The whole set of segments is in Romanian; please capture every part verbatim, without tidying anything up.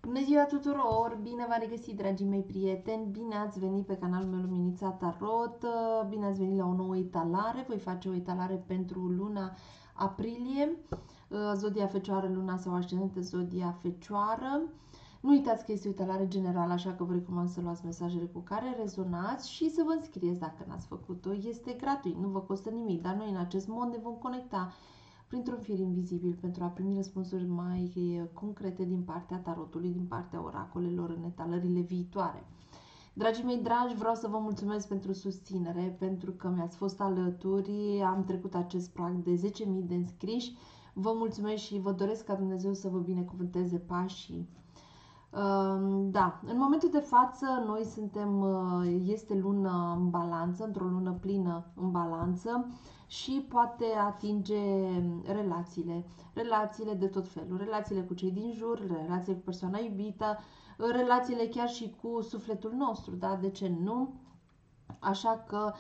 Bună ziua tuturor! Bine v-am regăsit, dragii mei prieteni! Bine ați venit pe canalul meu Luminița Tarot! Bine ați venit la o nouă etalare! Voi face o etalare pentru luna aprilie, zodia Fecioară, luna sau ascendentă zodia Fecioară. Nu uitați că este o etalare generală, așa că vă recomand să luați mesajele cu care rezonați și să vă înscrieți dacă n-ați făcut-o. Este gratuit, nu vă costă nimic, dar noi în acest mod ne vom conecta printr-un fir invizibil pentru a primi răspunsuri mai concrete din partea tarotului, din partea oracolelor în etalările viitoare. Dragii mei dragi, vreau să vă mulțumesc pentru susținere, pentru că mi-ați fost alături, am trecut acest prag de zece mii de înscriși. Vă mulțumesc și vă doresc ca Dumnezeu să vă binecuvânteze pașii. Da, în momentul de față noi suntem, este lună în balanță, într-o lună plină în balanță și poate atinge relațiile, relațiile de tot felul, relațiile cu cei din jur, relațiile cu persoana iubită, relațiile chiar și cu sufletul nostru, da, de ce nu? Așa că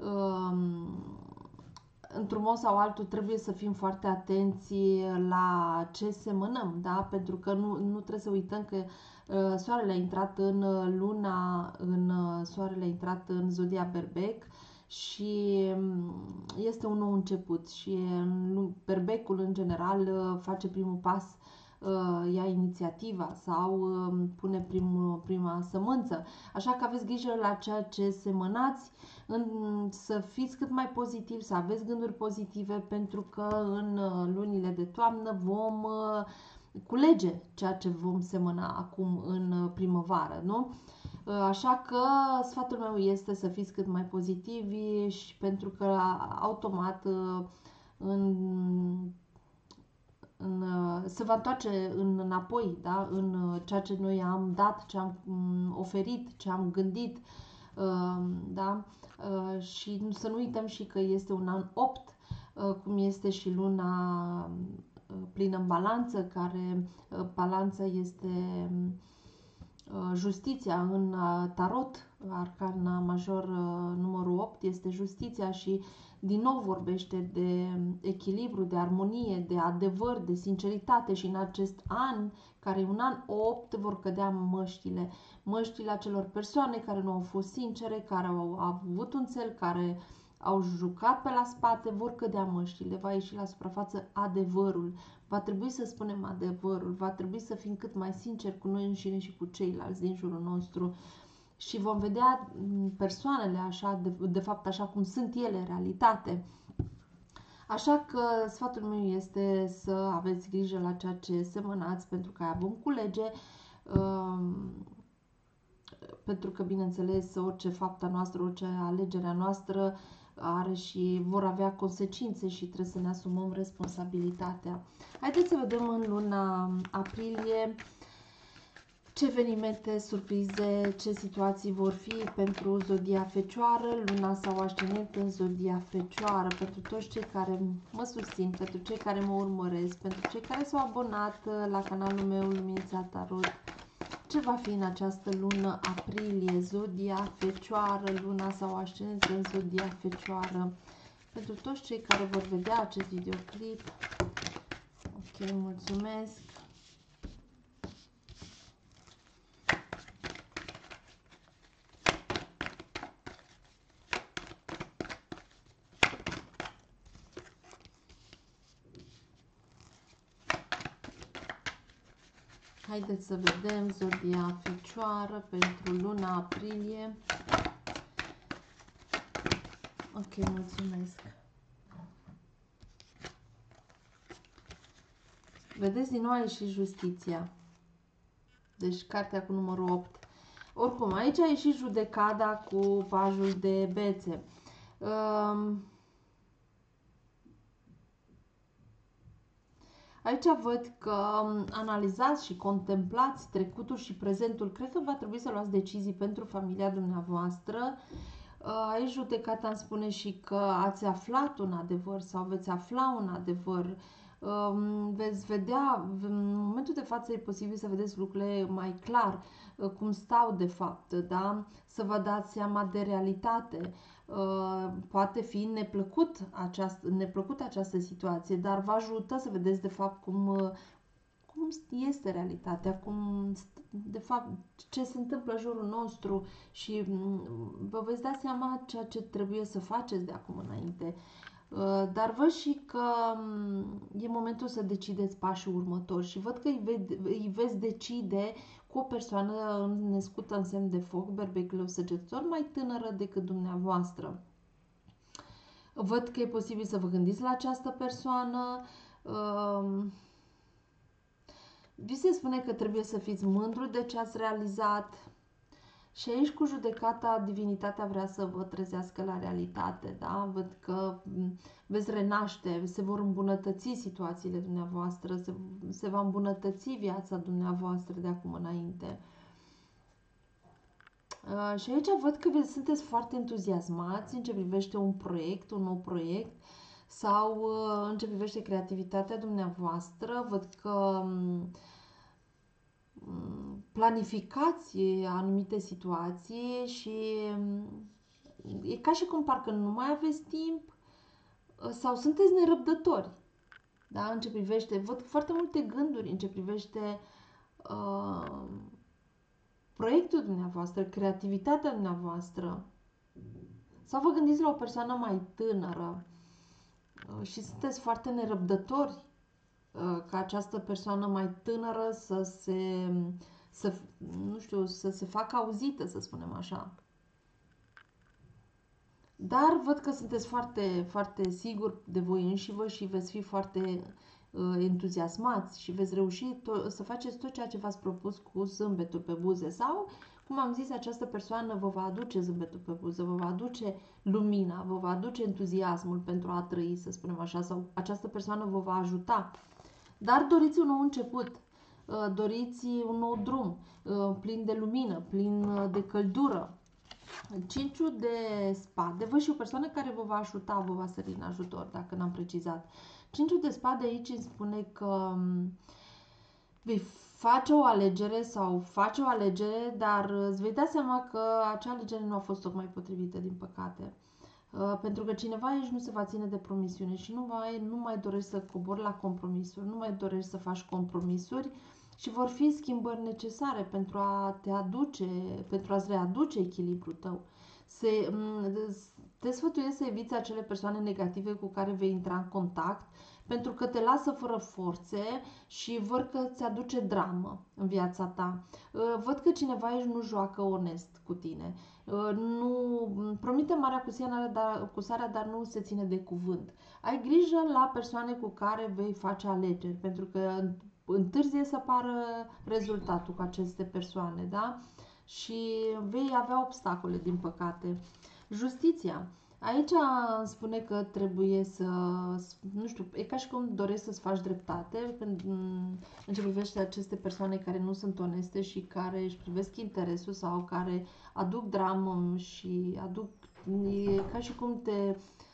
într-un mod sau altul trebuie să fim foarte atenți la ce semănăm, da? Pentru că nu, nu trebuie să uităm că uh, soarele a intrat în luna, în uh, soarele a intrat în zodia Berbec și um, este un nou început și în, Berbecul în general uh, face primul pas, uh, ia inițiativa sau uh, pune primul, prima sămânță. Așa că aveți grijă la ceea ce semănați, în, să fiți cât mai pozitivi, să aveți gânduri pozitive, pentru că în lunile de toamnă vom uh, culege ceea ce vom semăna acum în primăvară, nu? Uh, așa că sfatul meu este să fiți cât mai pozitivi și pentru că automat uh, în, în, se va întoarce în, înapoi, da? În ceea ce noi am dat, ce am oferit, ce am gândit, da? Și să nu uităm și că este un an opt, cum este și luna plină în balanță, care balanța este justiția în tarot, arcana major numărul opt este justiția și din nou vorbește de echilibru, de armonie, de adevăr, de sinceritate și în acest an, care e un an opt, vor cădea măștile. Măștile acelor persoane care nu au fost sincere, care au avut un cel, care au jucat pe la spate, vor cădea măștile, va ieși la suprafață adevărul. Va trebui să spunem adevărul, va trebui să fim cât mai sinceri cu noi înșine și cu ceilalți din jurul nostru și vom vedea persoanele așa, de, de fapt așa cum sunt ele în realitate. Așa că sfatul meu este să aveți grijă la ceea ce semănați, pentru că aia vom culege, um, pentru că, bineînțeles, orice fapta noastră, orice alegere a noastră are și vor avea consecințe și trebuie să ne asumăm responsabilitatea. Haideți să vedem în luna aprilie ce evenimente, surprize, ce situații vor fi pentru zodia Fecioară, luna sau ascendent în zodia Fecioară, pentru toți cei care mă susțin, pentru cei care mă urmăresc, pentru cei care s-au abonat la canalul meu Luminița Tarot. Ce va fi în această lună aprilie, zodia Fecioară, luna sau ascendent în zodia Fecioară, pentru toți cei care vor vedea acest videoclip. Ok, mulțumesc. Haideți să vedem zodia Fecioară pentru luna aprilie. Ok, mulțumesc. Vedeți, din nou a ieșit justiția. Deci cartea cu numărul opt. Oricum, aici a ieșit judecada cu pajul de bețe. Um, Aici văd că analizați și contemplați trecutul și prezentul. Cred că va trebui să luați decizii pentru familia dumneavoastră. Aici judecata îmi spune și că ați aflat un adevăr sau veți afla un adevăr. Veți vedea, în momentul de față e posibil să vedeți lucrurile mai clar, cum stau de fapt, da? Să vă dați seama de realitate. Poate fi neplăcut această, neplăcut această situație, dar vă ajută să vedeți de fapt cum, cum este realitatea, cum, de fapt, ce se întâmplă în jurul nostru și vă veți da seama ceea ce trebuie să faceți de acum înainte. Dar văd și că e momentul să decideți pașii următori și văd că îi, ve- îi veți decide cu o persoană născută în semn de foc, berbec leu săgetător, mai tânără decât dumneavoastră. Văd că e posibil să vă gândiți la această persoană. Vi se spune că trebuie să fiți mândru de ce ați realizat. Și aici cu judecata, divinitatea vrea să vă trezească la realitate, da? Văd că veți renaște, se vor îmbunătăți situațiile dumneavoastră, se, se va îmbunătăți viața dumneavoastră de acum înainte. Uh, și aici văd că sunteți foarte entuziasmați în ce privește un proiect, un nou proiect sau uh, în ce privește creativitatea dumneavoastră. Văd că um, planificați anumite situații și e ca și cum parcă nu mai aveți timp sau sunteți nerăbdători. Da? În ce privește, văd foarte multe gânduri în ce privește uh, proiectul dumneavoastră, creativitatea dumneavoastră. Sau vă gândiți la o persoană mai tânără uh, și sunteți foarte nerăbdători uh, ca această persoană mai tânără să se să, nu știu, să se facă auzită, să spunem așa. Dar văd că sunteți foarte, foarte siguri de voi înșivă și veți fi foarte uh, entuziasmați și veți reuși to- să faceți tot ceea ce v-ați propus cu zâmbetul pe buze. Sau, cum am zis, această persoană vă va aduce zâmbetul pe buze, vă va aduce lumina, vă va aduce entuziasmul pentru a trăi, să spunem așa, sau această persoană vă va ajuta. Dar doriți un nou început. Doriți un nou drum, plin de lumină, plin de căldură. Cinciul de spade, văd și o persoană care vă va ajuta, vă va sări în ajutor, dacă n-am precizat. Cinciul de spade aici îmi spune că vei face o alegere sau face o alegere, dar îți vei da seama că acea alegere nu a fost tocmai potrivită, din păcate. Uh, pentru că cineva aici nu se va ține de promisiune și nu mai, nu mai dorești să cobori la compromisuri, nu mai dorești să faci compromisuri și vor fi schimbări necesare pentru a te aduce, pentru a-ți readuce echilibrul tău. Se, te sfătuiesc să eviți acele persoane negative cu care vei intra în contact, pentru că te lasă fără forțe și văd că îți aduce dramă în viața ta. Văd că cineva aici nu joacă onest cu tine. Nu promite marea cu, siana, dar, cu sarea, dar nu se ține de cuvânt. Ai grijă la persoane cu care vei face alegeri, pentru că întârzie să apară rezultatul cu aceste persoane, da? Și vei avea obstacole, din păcate. Justiția. Aici îmi spune că trebuie să, nu știu, e ca și cum dorești să-ți faci dreptate când, în ce privește aceste persoane care nu sunt oneste și care își privesc interesul sau care aduc dramă și aduc, e ca și cum te,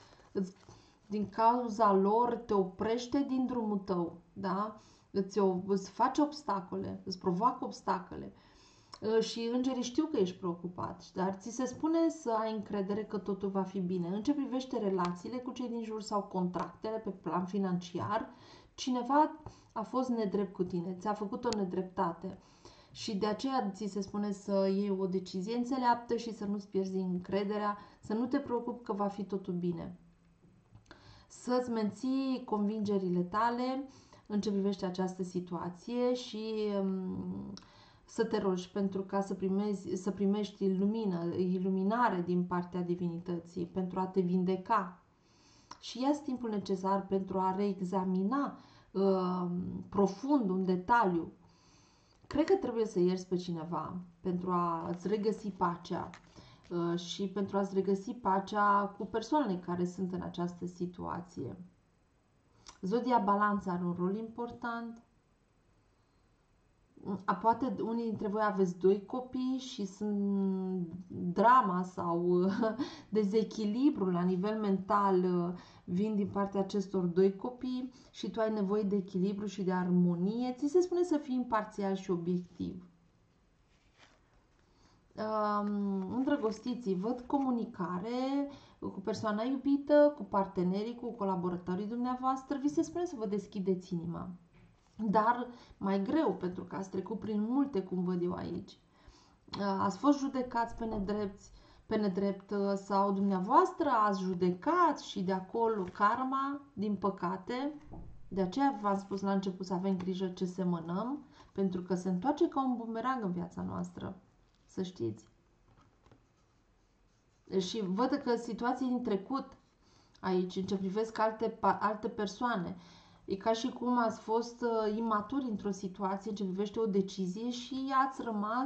din cauza lor te oprește din drumul tău, da? Îți, îți face obstacole, îți provoacă obstacole. Și îngerii știu că ești preocupat, dar ți se spune să ai încredere că totul va fi bine. În ce privește relațiile cu cei din jur sau contractele pe plan financiar, cineva a fost nedrept cu tine, ți-a făcut o nedreptate. Și de aceea ți se spune să iei o decizie înțeleaptă și să nu-ți pierzi încrederea, să nu te preocupi că va fi totul bine. Să-ți menții convingerile tale în ce privește această situație și să te rogi pentru ca să, primezi, să primești lumină, iluminare din partea divinității, pentru a te vindeca. Și ia timpul necesar pentru a reexamina uh, profund un detaliu. Cred că trebuie să ierți pe cineva pentru a-ți regăsi pacea uh, și pentru a-ți regăsi pacea cu persoanele care sunt în această situație. Zodia Balanța are un rol important. A, poate unii dintre voi aveți doi copii și sunt drama sau dezechilibru la nivel mental vin din partea acestor doi copii și tu ai nevoie de echilibru și de armonie. Ți se spune să fii imparțial și obiectiv. Um, îndrăgostiții, văd comunicare cu persoana iubită, cu partenerii, cu colaboratorii dumneavoastră. Vi se spune să vă deschideți inima. dar mai greu, pentru că ați trecut prin multe, cum văd eu aici. Ați fost judecați pe nedrepți, pe nedrept sau dumneavoastră ați judecat și de acolo karma, din păcate. De aceea v-am spus la început să avem grijă ce semănăm, pentru că se întoarce ca un bumerang în viața noastră, să știți. Și văd că situații din trecut aici, în ce privesc alte, alte persoane, e ca și cum ați fost uh, imaturi într-o situație în ce privește o decizie și ați rămas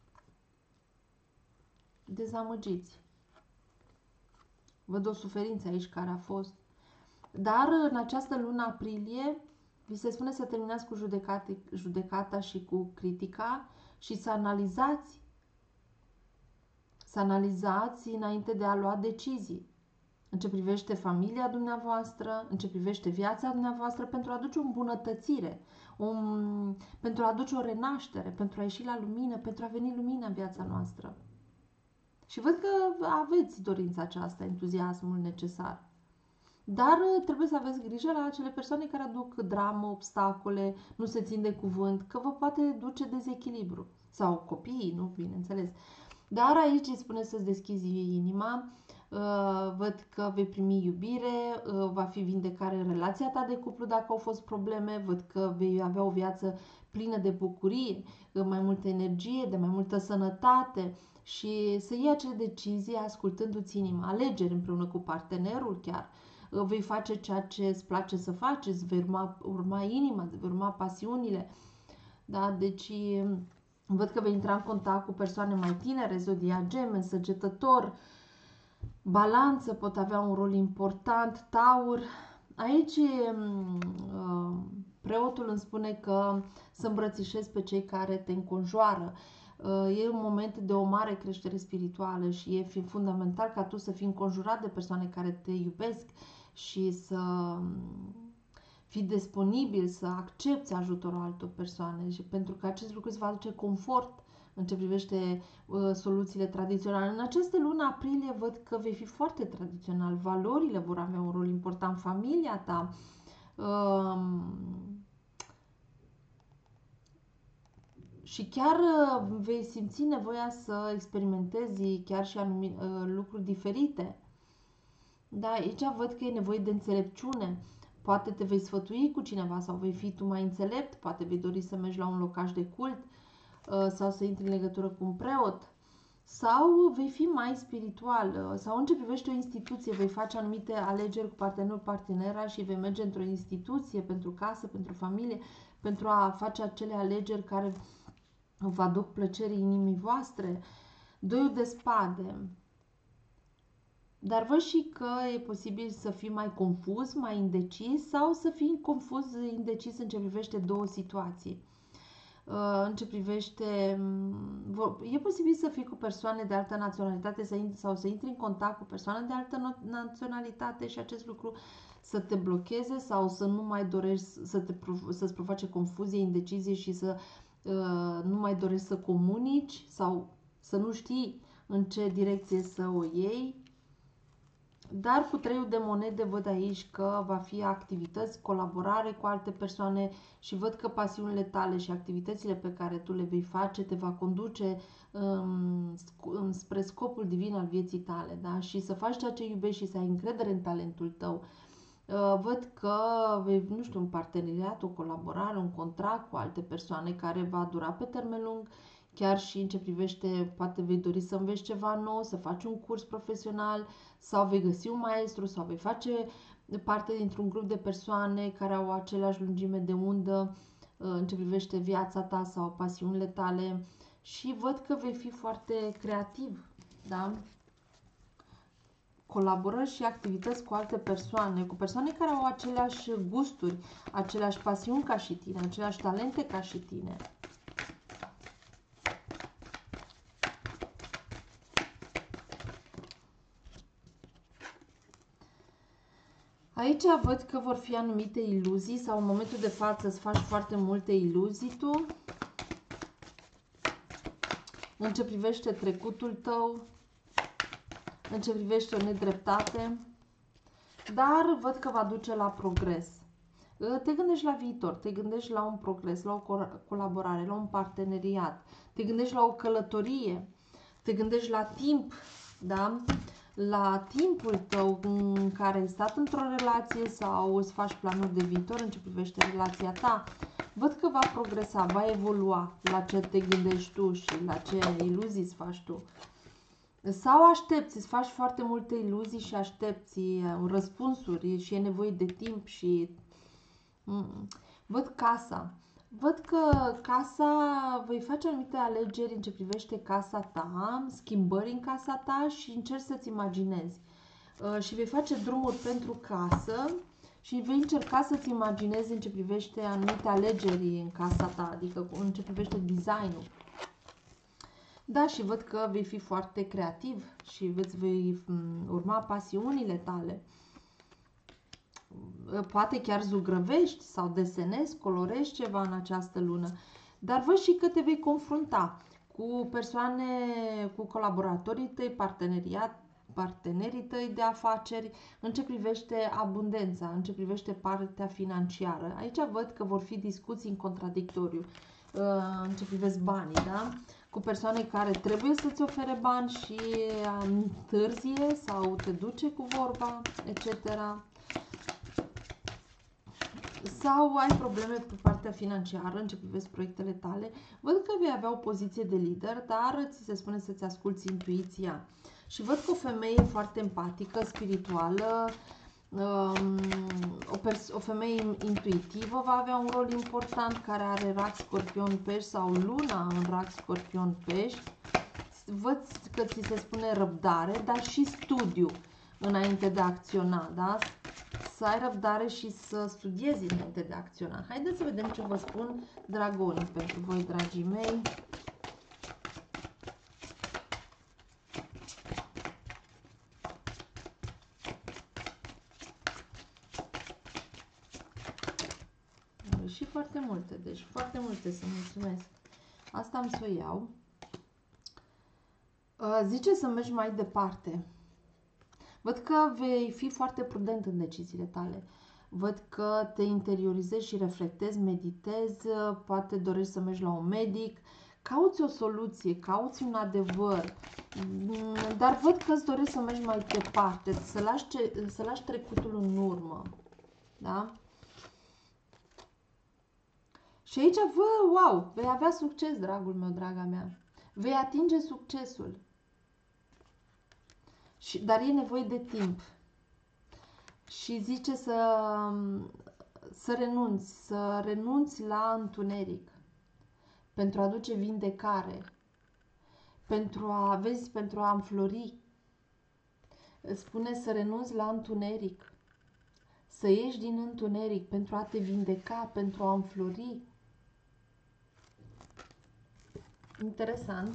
dezamăgiți. Văd o suferință aici care a fost. Dar în această lună aprilie vi se spune să terminați cu judecata și cu critica și să analizați. Să analizați înainte de a lua decizii. În ce privește familia dumneavoastră, în ce privește viața dumneavoastră, pentru a aduce o îmbunătățire, un, pentru a aduce o renaștere, pentru a ieși la lumină, pentru a veni lumină în viața noastră. Și văd că aveți dorința aceasta, entuziasmul necesar. Dar trebuie să aveți grijă la acele persoane care aduc dramă, obstacole, nu se țin de cuvânt, că vă poate duce dezechilibru. Sau copiii, nu? Bineînțeles. Dar aici îi spune să-ți deschizi inima, văd că vei primi iubire, va fi vindecare în relația ta de cuplu dacă au fost probleme, văd că vei avea o viață plină de bucurie, mai multă energie, de mai multă sănătate și să iei acele decizii ascultându-ți inima, alegeri împreună cu partenerul chiar. Vei face ceea ce îți place să faci, îți vei urma, urma inima, îți vei urma pasiunile. Da? Deci văd că vei intra în contact cu persoane mai tinere, zodia Gemeni, Săgetător, Balanță pot avea un rol important, Taur. Aici preotul îmi spune că să îmbrățișezi pe cei care te înconjoară. E un moment de o mare creștere spirituală și e fundamental ca tu să fii înconjurat de persoane care te iubesc și să fii disponibil, să accepti ajutorul altor persoane și pentru că acest lucru îți va aduce confort în ce privește uh, soluțiile tradiționale. În această lună aprilie văd că vei fi foarte tradițional, valorile vor avea un rol important, familia ta, uh, și chiar uh, vei simți nevoia să experimentezi chiar și anumite uh, lucruri diferite. Da, aici văd că e nevoie de înțelepciune. Poate te vei sfătui cu cineva sau vei fi tu mai înțelept, poate vei dori să mergi la un locaș de cult sau să intri în legătură cu un preot sau vei fi mai spiritual sau în ce privește o instituție, vei face anumite alegeri cu partenerul, partenera și vei merge într-o instituție pentru casă, pentru familie, pentru a face acele alegeri care vă aduc plăcerii inimii voastre. Doiul de spade. Dar văd și că e posibil să fii mai confuz, mai indecis sau să fii confuz, indecis în ce privește două situații. În ce privește, e posibil să fii cu persoane de altă naționalitate sau să intri în contact cu persoane de altă naționalitate și acest lucru să te blocheze sau să nu mai dorești să te, să-ți provoace confuzie, indecizie și să uh, nu mai dorești să comunici sau să nu știi în ce direcție să o iei. Dar cu treiul de monede văd aici că va fi activități, colaborare cu alte persoane și văd că pasiunile tale și activitățile pe care tu le vei face te va conduce um, spre scopul divin al vieții tale, da? Și să faci ceea ce iubești și să ai încredere în talentul tău. Uh, văd că vei, nu știu, un parteneriat, o colaborare, un contract cu alte persoane care va dura pe termen lung. Chiar și în ce privește, poate vei dori să înveți ceva nou, să faci un curs profesional sau vei găsi un maestru sau vei face parte dintr-un grup de persoane care au aceleași lungime de undă în ce privește viața ta sau pasiunile tale și văd că vei fi foarte creativ, da? Colaborări și activități cu alte persoane, cu persoane care au aceleași gusturi, aceleași pasiuni ca și tine, aceleași talente ca și tine. Aici văd că vor fi anumite iluzii sau în momentul de față îți faci foarte multe iluzii tu în ce privește trecutul tău, în ce privește o nedreptate, dar văd că va duce la progres. Te gândești la viitor, te gândești la un progres, la o colaborare, la un parteneriat, te gândești la o călătorie, te gândești la timp, da? La timpul tău în care ai stat într-o relație sau îți faci planuri de viitor în ce privește relația ta. Văd că va progresa, va evolua la ce te gândești tu și la ce iluzii îți faci tu. Sau aștepți, îți faci foarte multe iluzii și aștepți răspunsuri și e nevoie de timp și... Văd casa. Văd că casa, vei face anumite alegeri în ce privește casa ta, schimbări în casa ta și încerci să-ți imaginezi. Și vei face drumuri pentru casă și vei încerca să-ți imaginezi în ce privește anumite alegeri în casa ta, adică în ce privește designul. Da, și văd că vei fi foarte creativ și veți vei urma pasiunile tale. Poate chiar zugrăvești sau desenezi, colorești ceva în această lună. Dar văd și că te vei confrunta cu persoane, cu colaboratorii tăi, parteneriat, partenerii tăi de afaceri, în ce privește abundența, în ce privește partea financiară. Aici văd că vor fi discuții în contradictoriu, în ce privește banii, da? Cu persoane care trebuie să-ți ofere bani și întârzie sau te duce cu vorba, et cetera. Sau ai probleme pe partea financiară în ce privește proiectele tale. Văd că vei avea o poziție de lider, dar ți se spune să-ți asculți intuiția. Și văd că o femeie foarte empatică, spirituală, o, o femeie intuitivă va avea un rol important, care are rac, scorpion, pești sau luna în rac, scorpion, pești. Văd că ți se spune răbdare, dar și studiu înainte de a acționa, da? Să ai răbdare și să studiezi înainte de a acționa. Haideți să vedem ce vă spun dragonii pentru voi, dragii mei. Și foarte multe, deci foarte multe, să mulțumesc. Asta am să o iau. Zice să mergi mai departe. Văd că vei fi foarte prudent în deciziile tale. Văd că te interiorizezi și reflectezi, meditezi, poate dorești să mergi la un medic, cauți o soluție, cauți un adevăr, dar văd că îți dorești să mergi mai departe, să lași, să lași trecutul în urmă. Da? Și aici, vă, wow, vei avea succes, dragul meu, draga mea. Vei atinge succesul. Și, dar e nevoie de timp. Și zice să, să renunți, să renunți la întuneric. Pentru a aduce vindecare. Pentru a, vezi, pentru a înflori. Spune să renunți la întuneric. Să ieși din întuneric pentru a te vindeca, pentru a înflori. Interesant.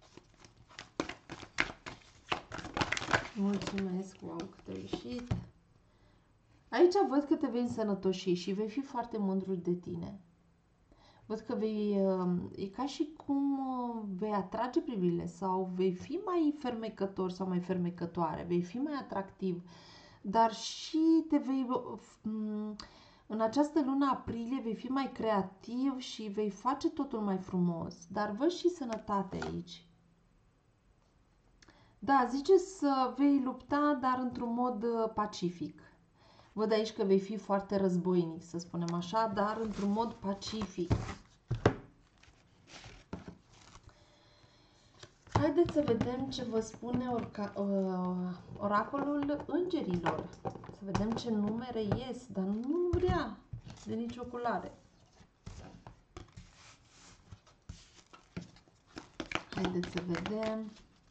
Mulțumesc, wow, că te-a ieșit. Aici văd că te vei însănătoși și vei fi foarte mândru de tine. Văd că vei, e ca și cum vei atrage privirile sau vei fi mai fermecător sau mai fermecătoare, vei fi mai atractiv, dar și te vei, în această lună aprilie vei fi mai creativ și vei face totul mai frumos, dar văd și sănătate aici. Da, zice să vei lupta, dar într-un mod pacific. Văd aici că vei fi foarte războinic, să spunem așa, dar într-un mod pacific. Haideți să vedem ce vă spune orca, uh, oracolul îngerilor. Să vedem ce numere ies, dar nu vrea de nicio culoare. Haideți să vedem.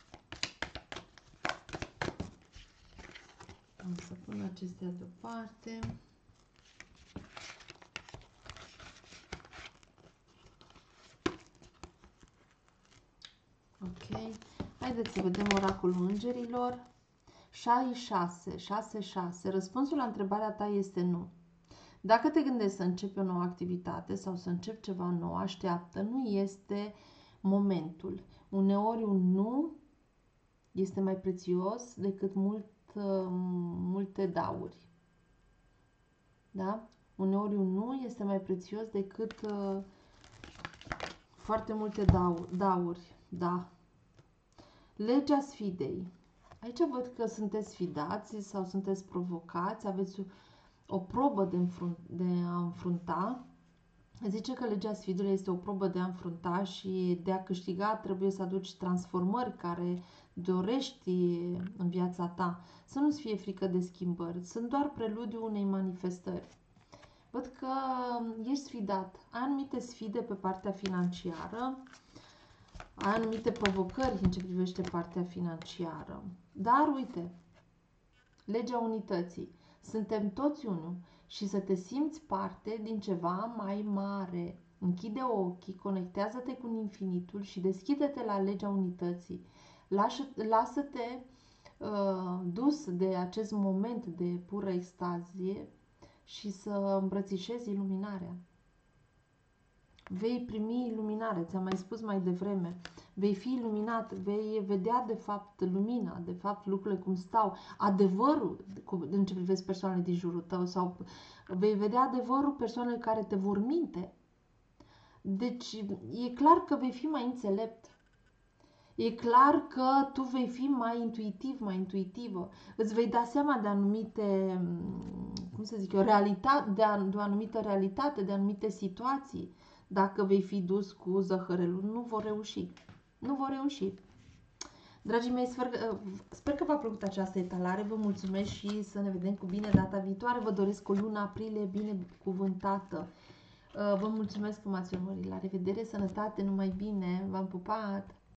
Am să pun acestea deoparte. Ok. Haideți să vedem oracolul îngerilor. șase, șase, șase. Răspunsul la întrebarea ta este nu. Dacă te gândești să începi o nouă activitate sau să începi ceva nou, așteaptă, nu este momentul. Uneori un nu este mai prețios decât mult, multe dauri. Da? Uneori un nu este mai prețios decât uh, foarte multe dau dauri. Da. Legea sfidei. Aici văd că sunteți sfidați sau sunteți provocați, aveți o probă de, înfrunt, de a înfrunta. Zice că legea sfidului este o probă de a înfrunta și de a câștiga trebuie să aduci transformări care dorești în viața ta. Să nu-ți fie frică de schimbări, sunt doar preludiul unei manifestări. Văd că ești sfidat, ai anumite sfide pe partea financiară, ai anumite provocări în ce privește partea financiară. Dar uite, legea unității. Suntem toți unul și să te simți parte din ceva mai mare. Închide ochii, conectează-te cu infinitul și deschide-te la legea unității. Lasă-te uh, dus de acest moment de pură extazie și să îmbrățișezi iluminarea. Vei primi iluminare, ți-am mai spus mai devreme. Vei fi iluminat, vei vedea de fapt lumina, de fapt lucrurile cum stau, adevărul în ce privești persoanele din jurul tău sau vei vedea adevărul persoanele care te vor minte. Deci e clar că vei fi mai înțelept. E clar că tu vei fi mai intuitiv, mai intuitivă. Îți vei da seama de anumite, cum să zic eu, realitate, de, a, de o anumită realitate, de anumite situații. Dacă vei fi dus cu zăhărelul, nu vor reuși. Nu vor reuși. Dragii mei, sper, sper că v-a plăcut această etalare. Vă mulțumesc și să ne vedem cu bine data viitoare. Vă doresc o lună aprilie binecuvântată. Vă mulțumesc că m-ați urmărit. La revedere, sănătate, numai bine. V-am pupat!